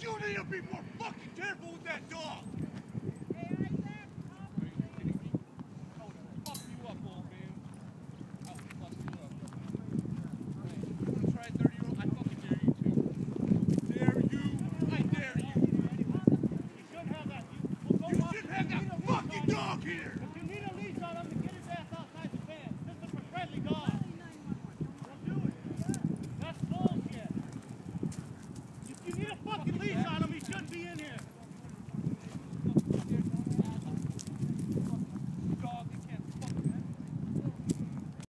You need to be more fucking careful with that dog!